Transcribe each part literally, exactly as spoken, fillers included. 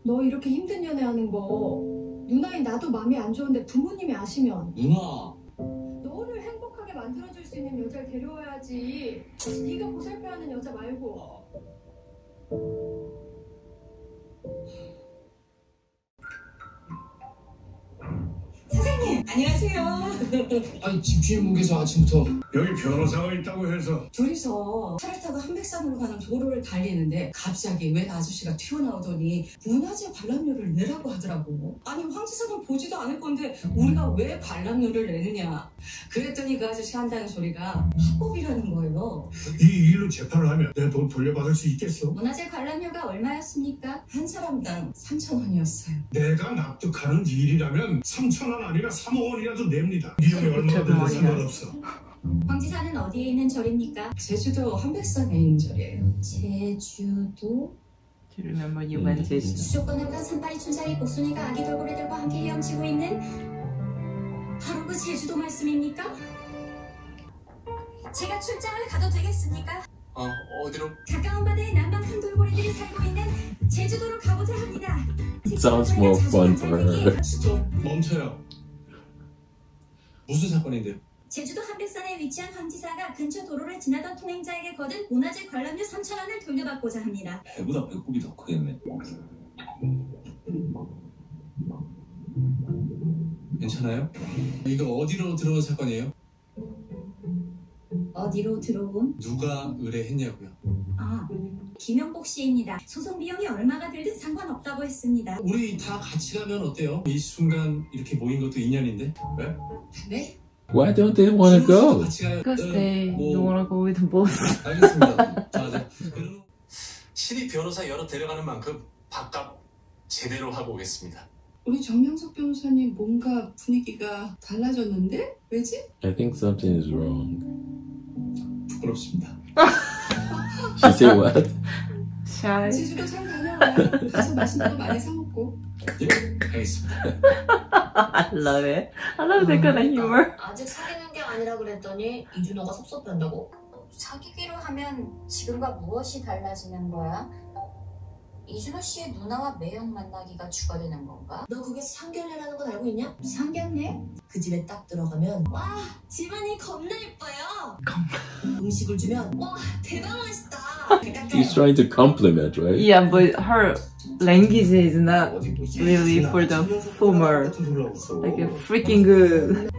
너 이렇게 힘든 연애하는 거 누나인 나도 마음이 안 좋은데 부모님이 아시면. 누나. 너를 행복하게 만들어줄 수 있는 여자를 데려와야지. 네가 보살펴하는 여자 말고. 선생님, 안녕하세요. 아니 집주인분께서 아침부터. 여기 변호사가 있다고 해서. 둘이서 차를 타고 한백산으로 가는 도로를 달리는데 갑자기 웬 아저씨가 튀어나오더니 문화재 관람료를 내라고 하더라고. 아니 황지사는 보지도 않을 건데 우리가 왜 관람료를 내느냐. 그랬더니 그 아저씨 한다는 소리가 합법이라는 거예요. 이 일로 재판을 하면 내 돈 돌려받을 수 있겠어? 문화재 관람료가 얼마였습니까? 한 사람당 삼천 원이었어요. 내가 납득하는 일이라면 삼천 원 아니라 삼억 원이라도 냅니다. 비용이 얼마나 돼도 상관없어. 황지사는 어디에 있는 절입니까? 제주도 한백산에 있는 절이에요. 제주도? Do you remember you went to? 수족관에보다 산발이 춘사리 복순이가 아기 돌고래들과 함께 헤엄치고 있는 바로 그 제주도 말씀입니까? 제가 출장을 가도 되겠습니까? 어 어디로? 가까운 바다에 남방 큰 돌고래들이 살고 있는 제주도로 가보자 합니다. Sounds more fun for her. 스톱. 멈춰요. 무슨 사건인데요? 제주도 한백산에 위치한 황지사가 근처 도로를 지나던 통행자에게 거둔 문화재 관람료 삼천 원을 돌려받고자 합니다. 배보다 배꼽이 더 크겠네. 괜찮아요? 이거 어디로 들어온 사건이에요? 어디로 들어온? 누가 의뢰했냐고요? 아, 김영복 씨입니다. 소송 비용이 얼마가 들든 상관없다고 했습니다. 우리 다 같이 가면 어때요? 이 순간 이렇게 모인 것도 인연인데? 왜? 네? Why don't they want to go? 같이 가요. Because they 뭐, don't wanna go with the boss. 알겠습니다. 자, 자. 신입 변호사 여러 데려가는 만큼 밥값 제대로 하고 오겠습니다. 우리 정명석 변호사님 뭔가 분위기가 달라졌는데? 왜지? I think something is wrong. 부끄럽습니다. She said what? Shy. 제주도 잘 다녀와요. 가서 맛있는 거 많이 사 먹고. 예, 알겠습니다. I love it. I love that kind of humor. 아직 사귀는 게 아니라 그랬더니 이준호가 섭섭해한다고? 사귀기로 하면 지금과 무엇이 달라지는 거야? 이준호 씨의 누나와 매형 만나기가 주가 되는 건가? 너 그게 상견례라는 건 알고 있냐? 상견례? 그 집에 딱 들어가면 와 집안이 겁나 예뻐요. 음식을 주면 와 대박 맛있다. He's trying to compliment, right? Yeah, but her language is not really for the former. Like a freaking good.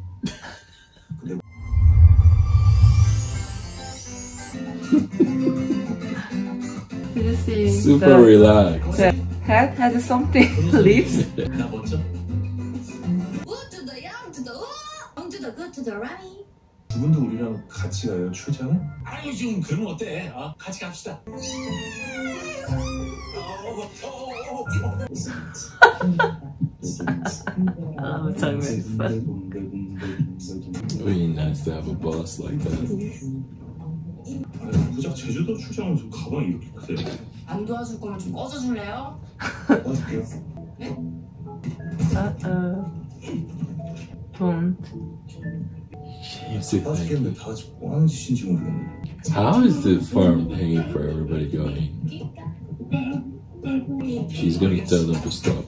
Did you see Super the relaxed. the head has something lips? 나 먼저? Wood to the young to the young to the good to the rummy. 두 분도 우리랑 같이 가요, 출장을? 아유 좀 그러면 어때? 어? 같이 갑시다. 아, 장면 있어. Really nice to have a boss like that. 고작 제주도 출장을 좀 가방이 이렇게 크세요? 안 도와줄 거면 좀 꺼져줄래요? 도와줄게요. Uh-oh. Don't. She's a 도와주겠는데 다 같이 뭐 하는 짓인지 모르겠네. How is the farm hanging for everybody going? She's gonna tell them to stop.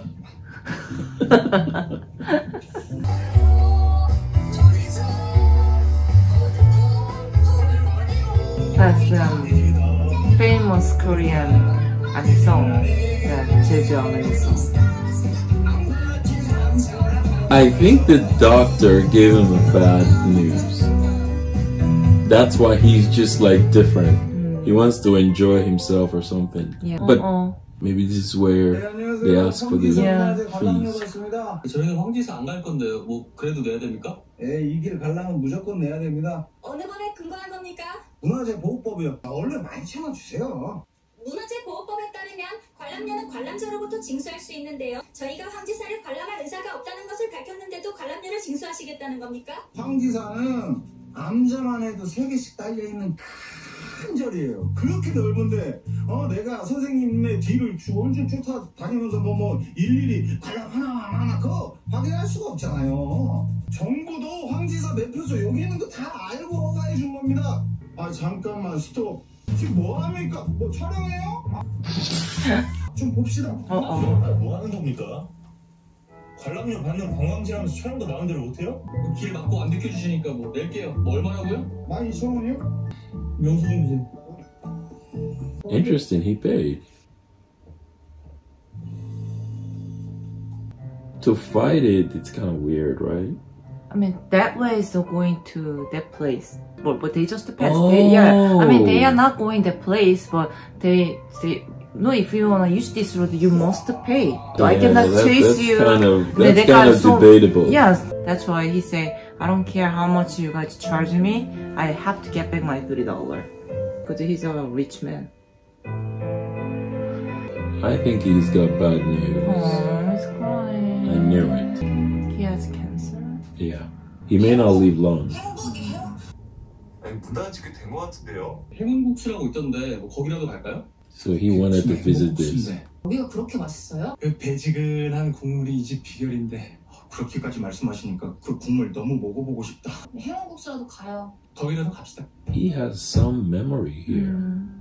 That's um famous Korean song that Jeju Amani song. I think the doctor gave him a bad news. That's why he's just like different. He wants to enjoy himself or something. Yeah. But uh-uh. maybe this is where they ask for the Yeah. fees. 저희는 황지사 안 갈 건데요. 뭐 그래도 내야 됩니까? 예, 이 길 가려면 무조건 내야 됩니다. 어느 법에 근거한 겁니까? 문화재 보호법이요. 얼른 많이 채워주세요. 문화재 보호법에 따르면 관람료는 관람자로부터 징수할 수 있는데요. 저희가 황지사를 관람할 의사가 없다는 것을 밝혔는데도 관람료를 징수하시겠다는 겁니까? 황지사는 암자만 해도 세 개씩 딸려있는 큰 절이에요. 그렇게 넓은데 어 내가 선생님의 뒤를 쭉 온줄 쫓아 다니면서 뭐 뭐 일일이 관람 하나 하나 그거 확인할 수가 없잖아요. 정부도 황지사 매표소 여기 있는 거 다 알고 허가해 준 겁니다. 아 잠깐만 스톱. 지금 뭐 합니까? 뭐 촬영해요? 좀 봅시다. 어, 어. 뭐 하는 겁니까? 관람료 받는 관광지라면서 촬영도 마음대로 못해요? 길 막고 안 비켜주시니까 뭐 낼게요. 뭐 얼마라고요? 만 이천 원이요? 명수증 주세요. Interesting, he paid. To fight it, it's kind of weird, right? I mean, that way is not going to that place. But, but they just passed Oh. it. Yeah. I mean, they are not going that place, but they, they, no, if you wanna use this road, you must pay. So I Yeah, cannot that- chase that's you. Kind of, They- that's they kind got of so- debatable. Yes, that's why he say, I don't care how much you guys charge me, I have to get back my thirty dollars. Because he's a rich man. I think he's got bad news. Oh, he's crying. I knew it. He has cancer. Yeah. He may not live long. 아니 문 닫은 지꽤 된 것 같은데요? 행운국수라고 있던데 뭐 거기라도 갈까요? So he wanted to visit this. 여기가 그렇게 맛있어요? 그 배지근한 국물이 이 집 비결인데 그렇게까지 말씀하시니까 그 국물 너무 먹어보고 싶다. 해운국수라도 가요. 거기라도 갑시다. He has some memory here. 음.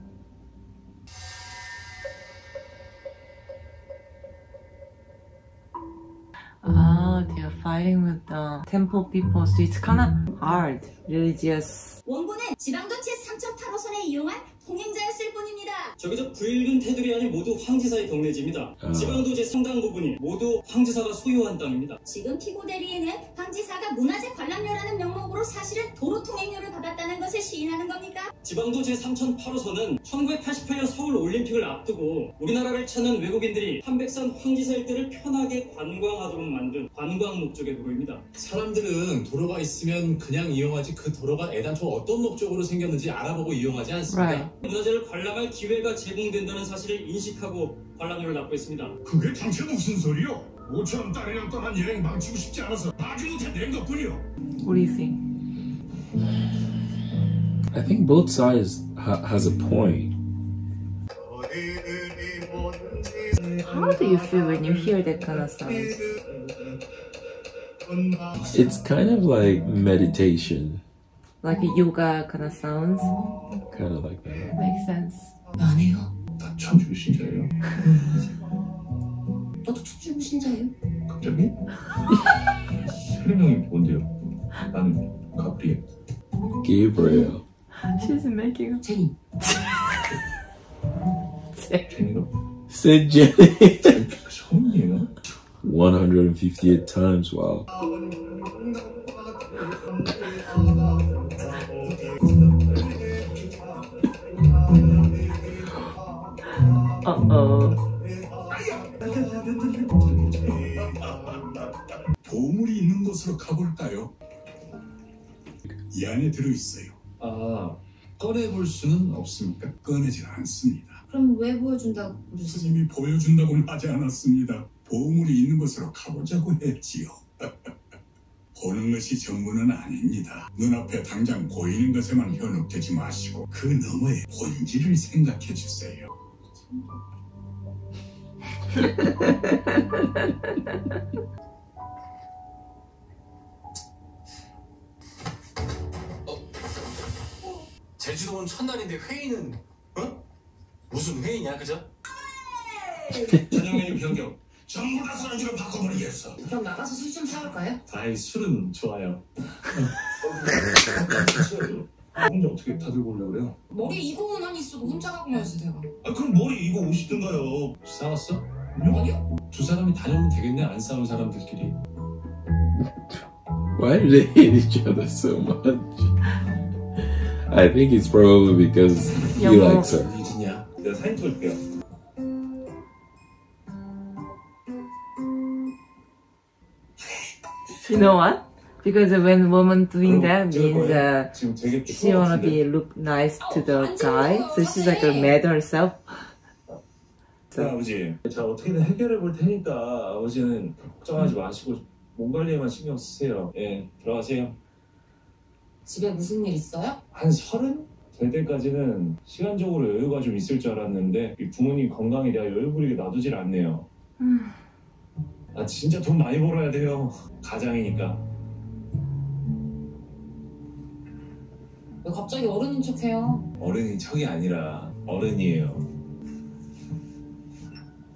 Ah, they are fighting with the temple people, so it's kind of hard, religious. 원고는 지방도 제삼천팔 호선에 이용한 동행자였을 뿐입니다. 저기 저 부일군 테두리 안이 모두 황지사의 경내지입니다. 아. 지방도제 상당 부분이 모두 황지사가 소유한 땅입니다. 지금 피고 대리인은 황지사가 문화재 관람료라는 명목으로 사실은 도로 통행료를 받았다는 것을 시인하는 겁니까? 지방도 제삼천팔 호선은 천구백팔십팔 년 서울 올림픽을 앞두고 우리나라를 찾는 외국인들이 한백산 황지사 일대를 편하게 관광하도록 만든 관광 목적의 도로입니다. 사람들은 도로가 있으면 그냥 이용하지 그 도로가 애당초 어떤 목적으로 생겼는지 알아보고 이용하지 않습니다. Right. 문화재를 관람할 기회가 제공된다는 사실을 인식하고 관람료를 납부했습니다. 그게 당최 무슨 소리요? 오천 달이나 떠난 여행 망치고 싶지 않아서 마지못해 낸 것뿐이요. What do you think? I think both sides ha- has a point. How do you feel when you hear that kind of sound? It's kind of like meditation. Like a yoga kind of sounds? Kind of like that. Makes sense. 안 해요. 나 천주교 신자예요. 너도 천주교 신자예요? 갑자기? 혜림형이 뭔데요? 나는 가브리엘. Gabriel. She's making 제니. 제니가 Said Jenny. 성이에요? one hundred fifty-eight times, wow. Uh-oh. 보물이 있는 곳으로 가볼까요? 이 안에 들어있어요. 아, 꺼내볼 수는 없습니까? 꺼내질 않습니다. 그럼 왜 보여준다고 그러지? 스님이 보여준다고는 하지 않았습니다. 보물이 있는 곳으로 가보자고 했지요. 보는 것이 전부는 아닙니다. 눈앞에 당장 보이는 것에만 현혹되지 마시고 그 너머의 본질을 생각해 주세요. 제주도 온 첫날인데 회의는 어? 무슨 회의냐 그죠? 저녁 메뉴 변경. 전부 다 술안주로 바꿔버리겠어. 그럼 나가서 술 좀 사올까요? 아이 술은 좋아요. 혼자 어떻게 다 들고 오려고 그래요? 머리에 이거만 있어도 혼자 가고 말지 내가. 아 그럼 머리 이거 오시든가요. 싸웠어? 아니요? 두 사람이 다녀오면 되겠네 안 싸운 사람들끼리. Why do they hate each other so much? I think it's probably because he Yeah, likes her. 이진이야. 내가 사진 찍어줄게요. You know what? Because when woman doing that 찍을 means 거예요. uh, 지금 되게 she wanna 추워. be look nice to the guy, so she's like mad herself. 자, 아버지. 자 어떻게든 해결해 볼 테니까 아버지는 걱정하지 마시고 몸 관리에만 신경 쓰세요. 예, 들어가세요. 집에 무슨 일 있어요? 한 서른 될 때까지는 시간적으로 여유가 좀 있을 줄 알았는데 이 부모님 건강에 대한 여유 부리게 놔두질 않네요. 아 진짜 돈 많이 벌어야 돼요. 가장이니까. 왜 갑자기 어른인 척해요? 어른이 척이 아니라 어른이에요.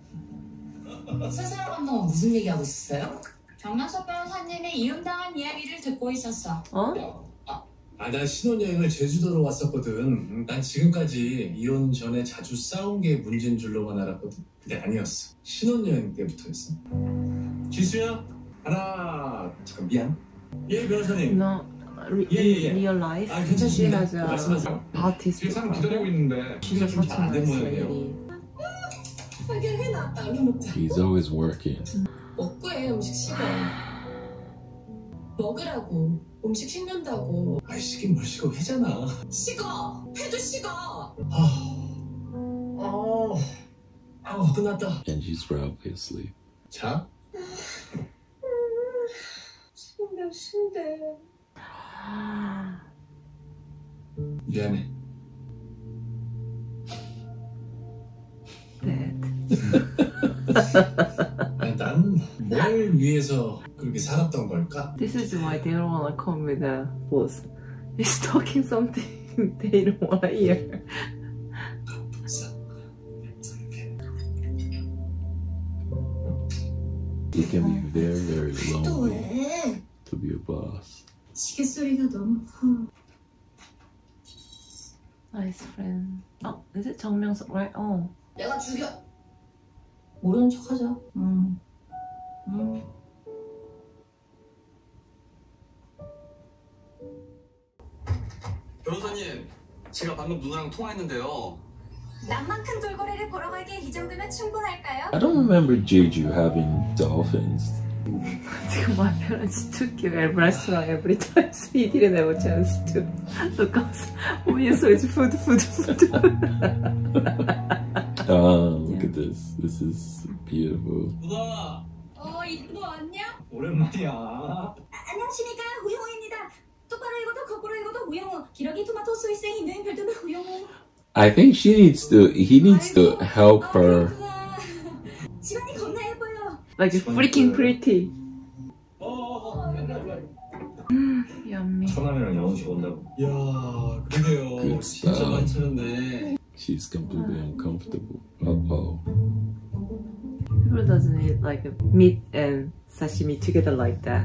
스스로 감독은 무슨 얘기하고 있었어요? 정명석 변호사님의 이혼당한 이야기를 듣고 있었어. 어? 아, 난 신혼여행을 제주도로 왔었거든. 난 지금까지 이혼 전에 자주 싸운 게 문제인 줄로만 알았거든. 근데 아니었어. 신혼여행 때부터였어. 지수야? 하나, 잠깐 미안. 예, 변호사님. No, re- 예, 예, 예. real life. 아, She 괜찮습니다. has a 말씀하세요. artist. 지금 사람 기다리고 있는데. She's a 좀 such 잘 a 안 된 nice 모양이에요. lady. 해결해놨다. 얼른 먹자. He's always working. 먹고 해. 음식 식어. 먹으라고. 음식 식는다고. 아이, 식긴 뭘 식어. 회잖아. 식어. 회도 식어. 아, 아, 아, 끝났다. And she's probably asleep. 자? 신데 신데. 미안해. 아니, 난 뭘 위해서 그렇게 살았던 걸까? This is why they don't wanna come with the boss. He's talking something they don't wanna hear. It can be very, very 또 lonely 왜? to be a boss. 시계 소리가 너무 커. Nice friend. Oh, is it 정명석, right? Oh. 내가 죽여. 모르는 척하자. 응. 응. 변호사님, 제가 방금 누나랑 통화했는데요. 남만큼 돌고래를 보러 가기에 이 정도면 충분할까요? I don't remember Jeju having dolphins. 지금 my parents took you at restaurant every time so you didn't have a chance to look us. All you saw is food, food, food. Oh, look at this. This is beautiful. 누나! 어, 이모 안녕? 오랜만이야. 아, 안녕하십니까, 우영우입니다. 똑바로 읽어도 거꾸로 읽어도 우영우. 기러기 토마토 스위스의 힘든 별도는 우영우. I think she needs to, he needs to help her. 집안이 겁나 예뻐요. Like freaking pretty. 어, Yummy. 처남이랑 영훈씨 온다고. 이야, 그러게요. Good 진짜 stuff. 많잖은데. She's completely uncomfortable. Uh-oh. People doesn't eat like meat and sashimi together like that.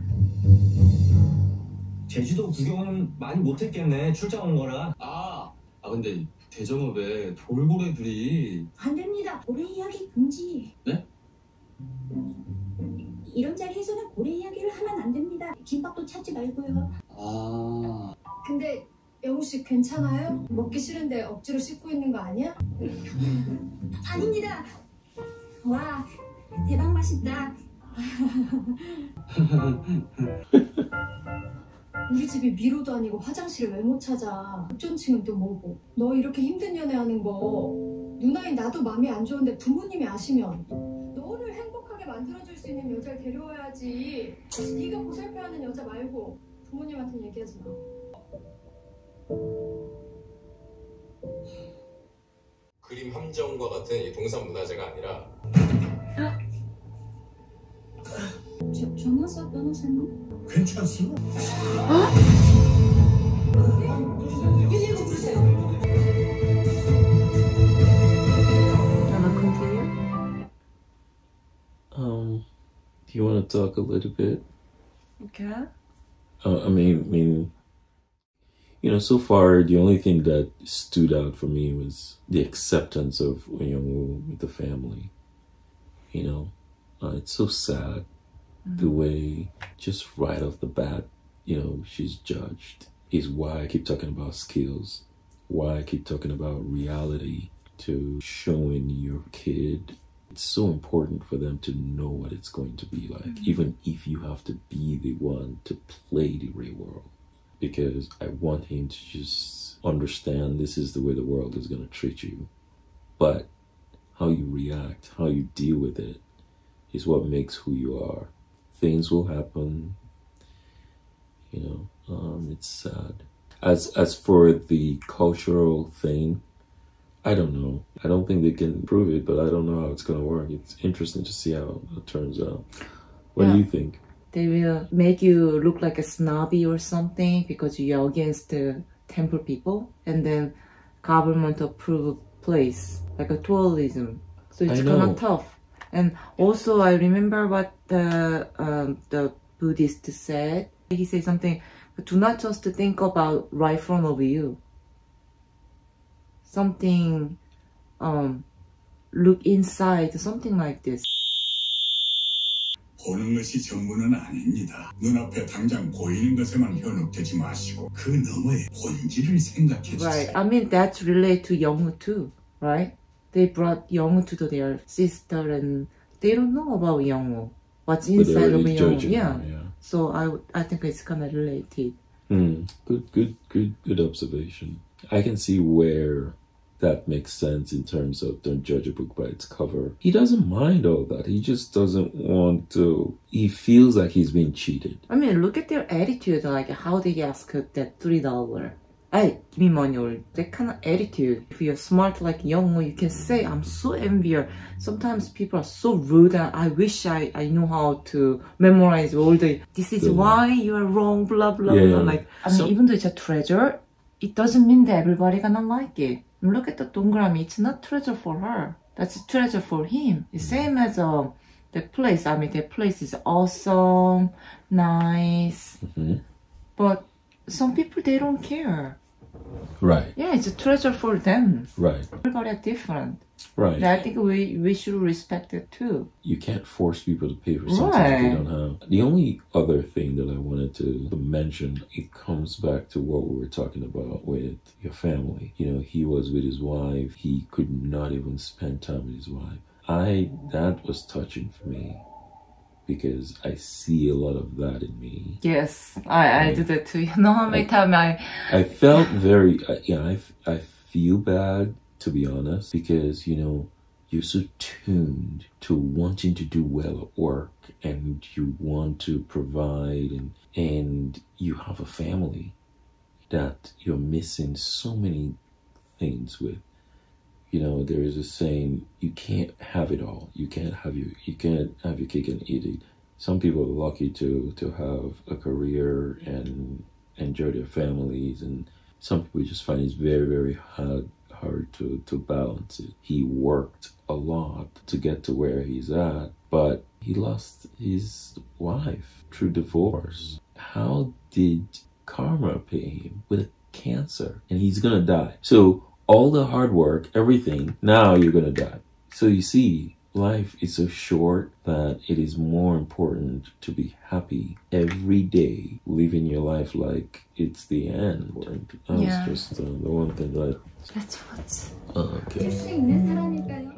제주도 구경은 많이 못했겠네. 출장 온 거라. 아, 아 근데 대정읍에 돌고래들이. 안 됩니다. 고래 이야기 금지. 네? 이런 자리에서는 고래 이야기를 하면 안 됩니다. 김밥도 찾지 말고요. 아. 근데 영우 씨 괜찮아요? 먹기 싫은데 억지로 씹고 있는 거 아니야? 아닙니다. 와, 대박 맛있다. 우리 집이 미로도 아니고 화장실을 왜 못 찾아? 극존칭은 또 뭐고? 너 이렇게 힘든 연애하는 거 누나인 나도 마음이 안 좋은데 부모님이 아시면 너를 행복하게 만들어줄 수 있는 여자를 데려와야지. 네가 보살펴하는 여자 말고 부모님한테는 얘기하지 마. 그림 함정과 같은 이 동산 문화재가 아니라 저, 정명석 변호사님? 괜찮소? 일일구 부르세요. Wanna continue? Um, do you want to talk a little bit? Okay. Uh, I mean, I mean, you know, so far the only thing that stood out for me was the acceptance of Woo with the family. You know, uh, it's so sad mm-hmm. the way just right off the bat, you know, she's judged. Is why I keep talking about skills, why I keep talking about reality to showing your kid. It's so important for them to know what it's going to be like, mm-hmm. even if you have to be the one to play the real world. Because I want him to just understand this is the way the world is going to treat you. But how you react, how you deal with it is what makes who you are. Things will happen, you know, um, it's sad. As, as for the cultural thing, I don't know. I don't think they can prove it, but I don't know how it's going to work. It's interesting to see how it turns out. What yeah. do you think? They will make you look like a snobby or something because you're against the temple people, and then government approved place like a tourism. So it's kind of tough. And also I remember what the um, the Buddhist said. He said something, do not just think about right front of you. Something, um, look inside, something like this. 보는 것이 전부는 아닙니다. 눈앞에 당장 보이는 것에만 현혹되지 마시고 그 너머의 본질을 생각해 주세요. Right. I mean, that's related to Youngwoo too, right? They brought Youngwoo to their sister and they don't know about Youngwoo. What's inside of Youngwoo. Yeah. yeah. So I, I think it's kind of related. Mm, good, good, good, good observation. I can see where that makes sense in terms of don't judge a book by its cover. He doesn't mind all that. He just doesn't want to. He feels like he's being cheated. I mean, look at their attitude, like how they ask that three dollars. Hey, give me money, or that kind of attitude. If you're smart like Youngwoo, you can say, I'm so envious. Sometimes people are so rude and I wish I, I know how to memorize all the, this is the, why you are wrong, blah, blah, yeah, blah. Like, I mean, so, even though it's a treasure, it doesn't mean that everybody gonna like it. Look at the 동그라미. It's not treasure for her. That's a treasure for him. The same as uh, the place. I mean, the place is awesome, nice. Mm-hmm. But some people, they don't care. Right. Yeah, it's a treasure for them. Right. Everybody are different. Right. And I think we, we should respect it too. You can't force people to pay for something right. they don't have. The only other thing that I wanted to mention, it comes back to what we were talking about with your family. You know, he was with his wife. He could not even spend time with his wife. I, that was touching for me because I see a lot of that in me. Yes, I, I, I do that too. You know how many times I... I felt very, uh, yeah, I, I feel bad, to be honest, because, you know, you're so tuned to wanting to do well at work and you want to provide and, and you have a family that you're missing so many things with. You know, there is a saying, you can't have it all. You can't have your, you can't have your cake and eat it. Some people are lucky to, to have a career and enjoy their families, and some people just find it's very, very hard hard to, to balance it. He worked a lot to get to where he's at, but he lost his wife through divorce. How did karma pay him with cancer? And he's gonna die. So all the hard work, everything, now you're gonna die. So you see, life is so short that it is more important to be happy every day, living your life like it's the end. That was yeah. just uh, the one thing that I... That's what... Oh, okay. 수 있는 사람일까요?